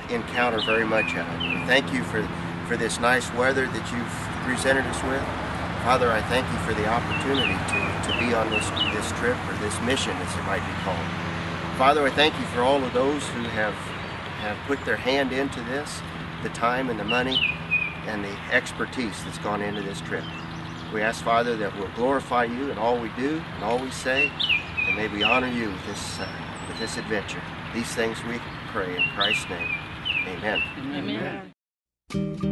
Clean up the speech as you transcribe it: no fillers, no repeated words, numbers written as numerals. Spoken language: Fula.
encounter very much of it. We thank you for this nice weather that you've presented us with. Father, I thank you for the opportunity to be on this trip, or this mission as it might be called. Father, I thank you for all of those who have put their hand into this, the time and the money and the expertise that's gone into this trip. We ask, Father, that we'll glorify you in all we do and all we say, and may we honor you with this adventure. These things we pray in Christ's name. Amen. Amen.